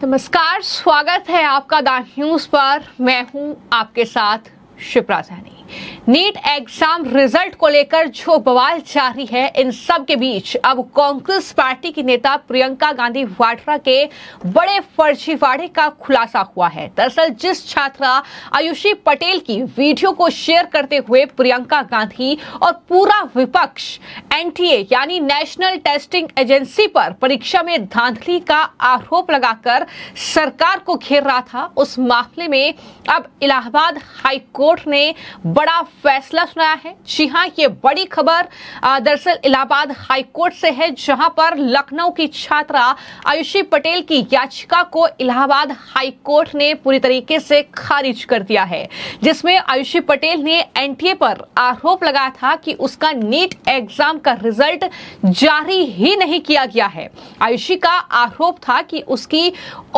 नमस्कार, स्वागत है आपका द न्यूज पर। मैं हूं आपके साथ Shipra Saini. NEET exam result को लेकर जो बवाल जारी है, इन सब के बीच अब कांग्रेस पार्टी की नेता प्रियंका गांधी वाड्रा के बड़े फर्जीवाड़े का खुलासा हुआ है। दरअसल जिस छात्रा आयुषी पटेल की वीडियो को शेयर करते हुए प्रियंका गांधी और पूरा विपक्ष एनटीए यानी नेशनल टेस्टिंग एजेंसी पर परीक्षा में धांधली का आरोप लगाकर सरकार को घेर रहा था, उस मामले में अब इलाहाबाद हाई कोर्ट ने बड़ा फैसला सुनाया है। जी हां, ये बड़ी खबर दरअसल इलाहाबाद हाई कोर्ट से है, जहां पर लखनऊ की छात्रा आयुषी पटेल की याचिका को इलाहाबाद हाई कोर्ट ने पूरी तरीके से खारिज कर दिया है, जिसमें आयुषी पटेल ने एनटीए पर आरोप लगाया था कि उसका नीट एग्जाम का रिजल्ट जारी ही नहीं किया गया है। आयुषी का आरोप था कि उसकी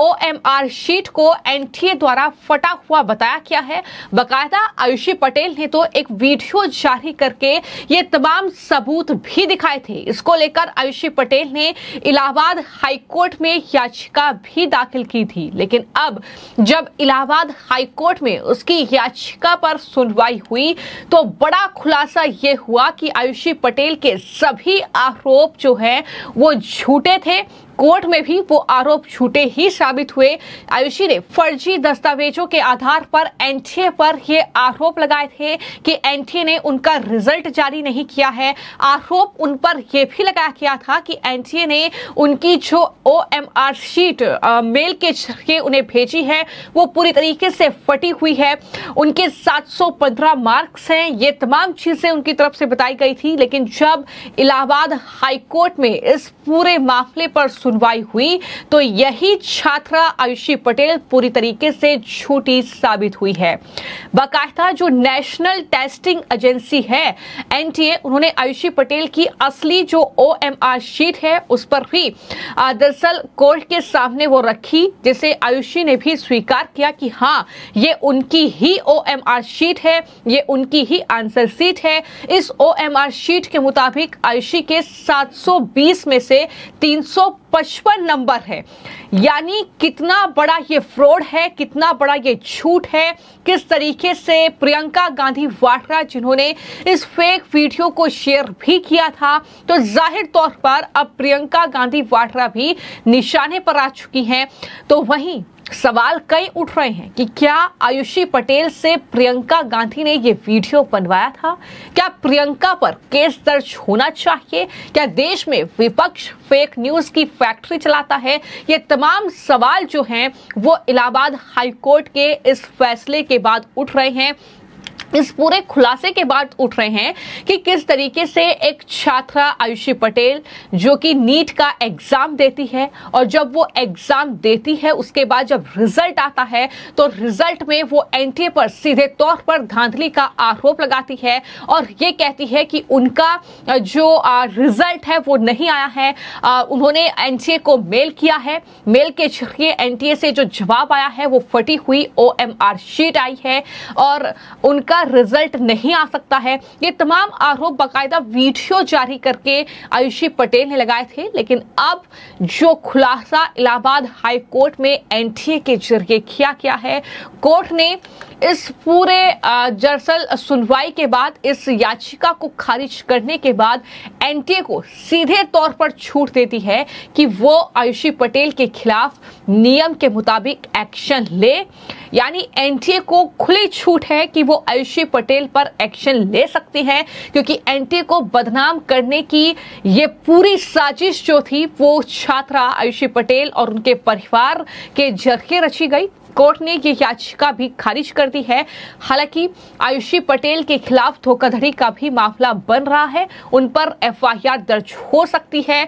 ओएमआर शीट को एनटीए द्वारा फटा हुआ बताया गया है। बाकायदा आयुषी पटेल ने तो एक वीडियो जारी करके ये तमाम सबूत भी दिखाए थे। इसको लेकर आयुषी पटेल ने इलाहाबाद हाई कोर्ट में याचिका भी दाखिल की थी, लेकिन अब जब इलाहाबाद हाई कोर्ट में उसकी याचिका पर सुनवाई हुई तो बड़ा खुलासा ये हुआ कि आयुषी पटेल के सभी आरोप जो है वो झूठे थे। कोर्ट में भी वो आरोप झूठे ही साबित हुए। आयुषी ने फर्जी दस्तावेजों के आधार पर एनटीए पर ये आरोप लगाए थे कि एनटीए ने उनका रिजल्ट जारी नहीं किया है। आरोप उन पर यह भी लगाया गया था कि एनटीए ने उनकी जो ओएमआर शीट मेल के जरिए उन्हें भेजी है वो पूरी तरीके से फटी हुई है। उनके 715 मार्क्स हैं, ये तमाम चीजें उनकी तरफ से बताई गई थी। लेकिन जब इलाहाबाद हाई कोर्ट में इस पूरे मामले पर सुनवाई हुई तो यही छात्रा आयुषी पटेल पूरी तरीके से झूठी साबित हुई है। बाकायदा जो नेशनल टेस्टिंग एजेंसी है एनटीए, उन्होंने आयुषी पटेल की असली जो ओएमआर शीट है उस पर भी दरअसल कोर्ट के सामने वो रखी, जिसे आयुषी ने भी स्वीकार किया कि हाँ, ये उनकी ही ओएमआर शीट है, ये उनकी ही आंसर शीट है। इस ओएमआर शीट के मुताबिक आयुषी के 720 में से 355 नंबर है। यानी कितना बड़ा ये फ्रॉड है, कितना बड़ा ये झूठ है, किस तरीके से प्रियंका गांधी वाड्रा जिन्होंने इस फेक वीडियो को शेयर भी किया था, तो जाहिर तौर पर अब प्रियंका गांधी वाड्रा भी निशाने पर आ चुकी हैं। तो वहीं सवाल कई उठ रहे हैं कि क्या आयुषी पटेल से प्रियंका गांधी ने ये वीडियो बनवाया था? क्या प्रियंका पर केस दर्ज होना चाहिए? क्या देश में विपक्ष फेक न्यूज की फैक्ट्री चलाता है? ये तमाम सवाल जो हैं वो इलाहाबाद हाई कोर्ट के इस फैसले के बाद उठ रहे हैं, इस पूरे खुलासे के बाद उठ रहे हैं कि किस तरीके से एक छात्रा आयुषी पटेल जो कि नीट का एग्जाम देती है और जब वो एग्जाम देती है उसके बाद जब रिजल्ट आता है तो रिजल्ट में वो एनटीए पर सीधे तौर पर धांधली का आरोप लगाती है और ये कहती है कि उनका जो रिजल्ट है वो नहीं आया है। उन्होंने एनटीए को मेल किया है, मेल के जरिए एनटीए से जो जवाब आया है वो फटी हुई ओएमआर शीट आई है और उनका रिजल्ट नहीं आ सकता है। ये तमाम आरोप बाकायदा वीडियो जारी करके आयुषी पटेल ने लगाए थे। लेकिन अब जो खुलासा इलाहाबाद हाई कोर्ट में एनटीए के जरिए किया गया है, कोर्ट ने इस पूरे दरअसल सुनवाई के बाद इस याचिका को खारिज करने के बाद एनटीए को सीधे तौर पर छूट देती है कि वो आयुषी पटेल के खिलाफ नियम के मुताबिक एक्शन ले। यानी एनटीए को खुली छूट है कि वो आयुषी पटेल पर एक्शन ले सकती है, क्योंकि एनटीए को बदनाम करने की ये पूरी साजिश जो थी वो छात्रा आयुषी पटेल और उनके परिवार के जरिए रची गई। कोर्ट ने ये याचिका भी खारिज कर दी है। हालांकि आयुषी पटेल के खिलाफ धोखाधड़ी का भी मामला बन रहा है, उन पर एफआईआर दर्ज हो सकती है।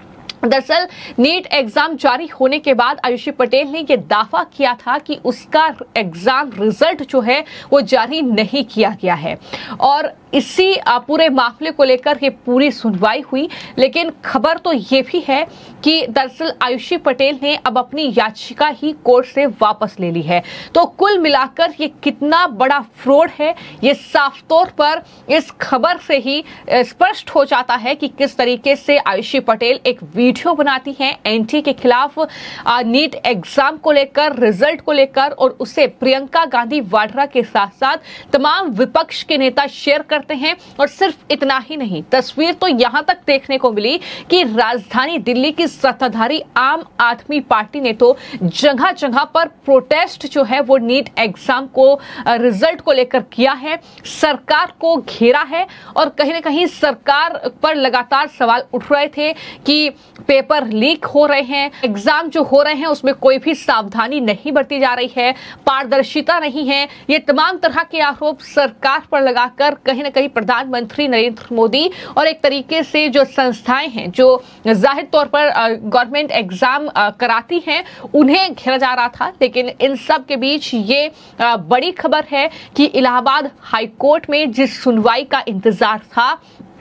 दरअसल नीट एग्जाम जारी होने के बाद आयुषी पटेल ने यह दावा किया था कि उसका एग्जाम रिजल्ट जो है वो जारी नहीं किया गया है और इसी पूरे मामले को लेकर ये पूरी सुनवाई हुई। लेकिन खबर तो ये भी है कि दरअसल आयुषी पटेल ने अब अपनी याचिका ही कोर्ट से वापस ले ली है। तो कुल मिलाकर ये कितना बड़ा फ्रॉड है, ये साफ तौर पर इस खबर से ही स्पष्ट हो जाता है कि किस तरीके से आयुषी पटेल एक वीडियो बनाती हैं एनटीए के खिलाफ, नीट एग्जाम को लेकर, रिजल्ट को लेकर, और उसे प्रियंका गांधी वाड्रा के साथ साथ तमाम विपक्ष के नेता शेयर करते हैं। और सिर्फ इतना ही नहीं, तस्वीर तो यहां तक देखने को मिली कि राजधानी दिल्ली की सत्ताधारी आम आदमी पार्टी ने तो जगह जगह पर प्रोटेस्ट जो है वो नीट एग्जाम को रिजल्ट को लेकर किया है, सरकार को घेरा है। और कहीं ना कहीं सरकार पर लगातार सवाल उठ रहे थे कि पेपर लीक हो रहे हैं, एग्जाम जो हो रहे हैं उसमें कोई भी सावधानी नहीं बरती जा रही है, पारदर्शिता नहीं है। ये तमाम तरह के आरोप सरकार पर लगाकर कहीं ना कहीं प्रधानमंत्री नरेंद्र मोदी और एक तरीके से जो संस्थाएं हैं जो जाहिर तौर पर गवर्नमेंट एग्जाम कराती हैं उन्हें घेरा जा रहा था। लेकिन इन सब के बीच ये बड़ी खबर है कि इलाहाबाद हाई कोर्ट में जिस सुनवाई का इंतजार था,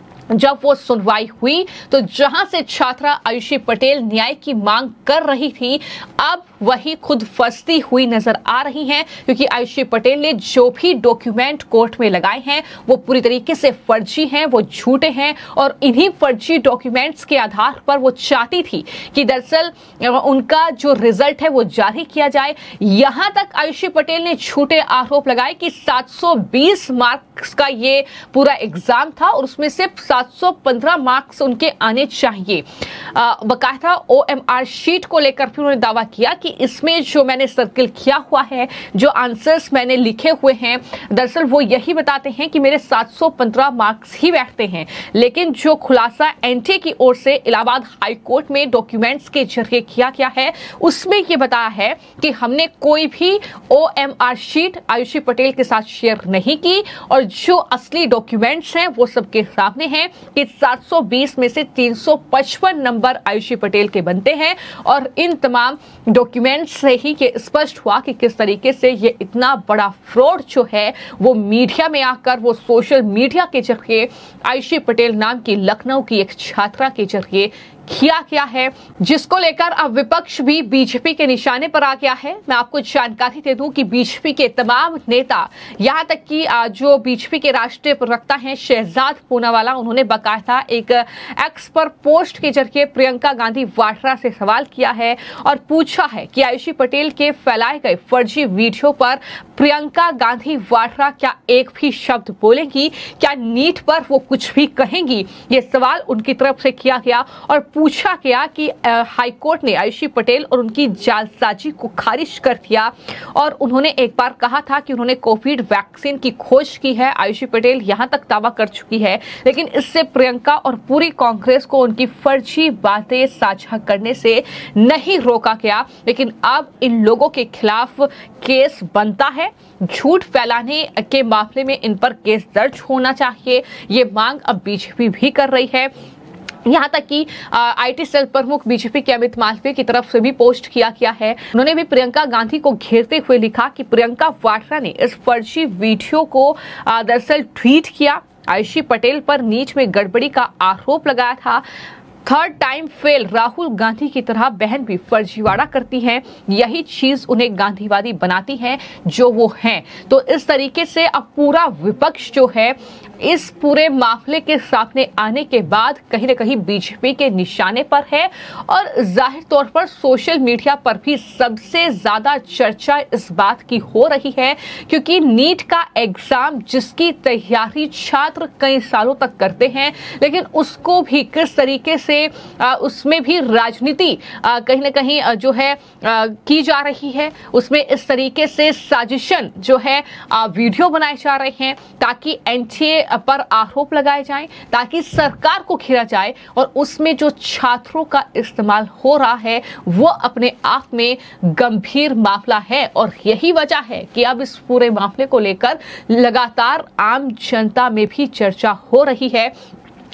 जब वो सुनवाई हुई तो जहां से छात्रा आयुषी पटेल न्याय की मांग कर रही थी, अब वही खुद फंसती हुई नजर आ रही हैं। क्योंकि आयुषी पटेल ने जो भी डॉक्यूमेंट कोर्ट में लगाए हैं वो पूरी तरीके से फर्जी हैं, वो झूठे हैं। और इन्हीं फर्जी डॉक्यूमेंट्स के आधार पर वो चाहती थी कि दरअसल उनका जो रिजल्ट है वो जारी किया जाए। यहां तक आयुषी पटेल ने झूठे आरोप लगाए कि 720 मार्क्स का ये पूरा एग्जाम था और उसमें सिर्फ 715 मार्क्स उनके आने चाहिए। बकायदा OMR शीट को लेकर भी उन्होंने दावा किया कि इसमें जो मैंने सर्किल किया हुआ है, जो आंसर्स मैंने लिखे हुए हैं, दरअसल वो यही बताते हैं कि मेरे 715 मार्क्स ही बैठते हैं। लेकिन जो खुलासा एनटीए की ओर से इलाहाबाद हाई कोर्ट में डॉक्यूमेंट्स के जरिए किया गया है उसमें ये बताया है कि हमने कोई भी OMR शीट आयुषी पटेल के साथ शेयर नहीं की और जो असली डॉक्यूमेंट्स हैं वो सबके सामने हैं कि 720 में से 355 नंबर आयुषी पटेल के बनते हैं। और इन तमाम डॉक्यूमेंट्स से ही ये स्पष्ट हुआ कि किस तरीके से ये इतना बड़ा फ्रॉड जो है वो मीडिया में आकर, वो सोशल मीडिया के जरिए आयुषी पटेल नाम की लखनऊ की एक छात्रा के जरिए किया गया है, जिसको लेकर अब विपक्ष भी बीजेपी के निशाने पर आ गया है। मैं आपको जानकारी दे दूं कि बीजेपी के तमाम नेता, यहां तक कि जो बीजेपी के राष्ट्रीय प्रवक्ता हैं शहजाद पूनावाला, उन्होंने बाकायदा एक एक्स पर पोस्ट के जरिए प्रियंका गांधी वाड्रा से सवाल किया है और पूछा है कि आयुषी पटेल के फैलाए गए फर्जी वीडियो पर प्रियंका गांधी वाड्रा क्या एक भी शब्द बोलेंगी, क्या नीट पर वो कुछ भी कहेंगी। ये सवाल उनकी तरफ से किया गया और पूछा गया कि हाईकोर्ट ने आयुषी पटेल और उनकी जालसाजी को खारिज कर दिया और उन्होंने एक बार कहा था कि उन्होंने कोविड वैक्सीन की खोज की है। आयुषी पटेल यहां तक दावा कर चुकी है, लेकिन इससे प्रियंका और पूरी कांग्रेस को उनकी फर्जी बातें साझा करने से नहीं रोका गया। लेकिन अब इन लोगों के खिलाफ केस बनता है, झूठ फैलाने के मामले में इन पर केस दर्ज होना चाहिए। ये मांग अब बीजेपी भी कर रही है। यहाँ तक कि आईटी सेल प्रमुख बीजेपी के अमित मालवीय की तरफ से भी पोस्ट किया गया है। उन्होंने भी प्रियंका गांधी को घेरते हुए लिखा कि प्रियंका वाड्रा ने इस फर्जी वीडियो को दरअसल ट्वीट किया। आयुषी पटेल पर नीट में गड़बड़ी का आरोप लगाया था। Third time fail Rahul Gandhi की तरह बहन भी फर्जीवाड़ा करती हैं, यही चीज उन्हें गांधीवादी बनाती है जो वो हैं। तो इस तरीके से अब पूरा विपक्ष जो है इस पूरे मामले के सामने आने के बाद कहीं ना कहीं बीजेपी के निशाने पर है और जाहिर तौर पर सोशल मीडिया पर भी सबसे ज्यादा चर्चा इस बात की हो रही है, क्योंकि नीट का एग्जाम जिसकी तैयारी छात्र कई सालों तक करते हैं, लेकिन उसको भी किस तरीके से उसमें भी राजनीति कहीं ना कहीं जो है की जा रही है। उसमें इस तरीके से साजिशन जो है वीडियो बनाए जा रहे हैं ताकि एनटीए पर आरोप लगाए जाएं, ताकि सरकार को घेरा जाए और उसमें जो छात्रों का इस्तेमाल हो रहा है वो अपने आप में गंभीर मामला है। और यही वजह है कि अब इस पूरे मामले को लेकर लगातार आम जनता में भी चर्चा हो रही है।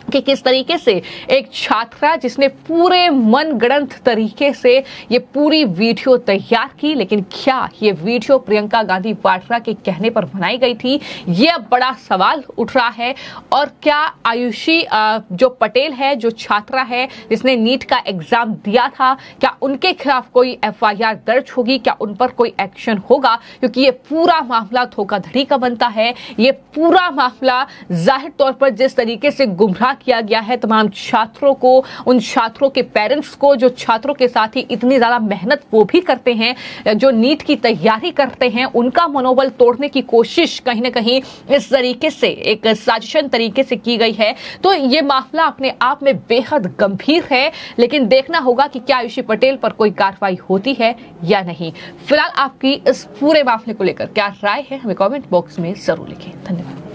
कि किस तरीके से एक छात्रा जिसने पूरे मनगढ़ंत तरीके से ये पूरी वीडियो तैयार की, लेकिन क्या ये वीडियो प्रियंका गांधी वाड्रा के कहने पर बनाई गई थी, यह बड़ा सवाल उठ रहा है। और क्या आयुषी जो पटेल है, जो छात्रा है जिसने नीट का एग्जाम दिया था, क्या उनके खिलाफ कोई FIR दर्ज होगी, क्या उन पर कोई एक्शन होगा? क्योंकि ये पूरा मामला धोखाधड़ी का बनता है। ये पूरा मामला जाहिर तौर पर जिस तरीके से गुमराह किया गया है तमाम छात्रों को, उन छात्रों के पेरेंट्स को, जो छात्रों के साथ ही इतनी ज्यादा मेहनत वो भी करते हैं, जो नीट की तैयारी करते हैं, उनका मनोबल तोड़ने की कोशिश कहीं ना कहीं इस तरीके से एक साजिशन तरीके से की गई है। तो ये मामला अपने आप में बेहद गंभीर है, लेकिन देखना होगा कि क्या आयुषी पटेल पर कोई कार्रवाई होती है या नहीं। फिलहाल आपकी इस पूरे मामले को लेकर क्या राय है, हमें कमेंट बॉक्स में जरूर लिखें। धन्यवाद।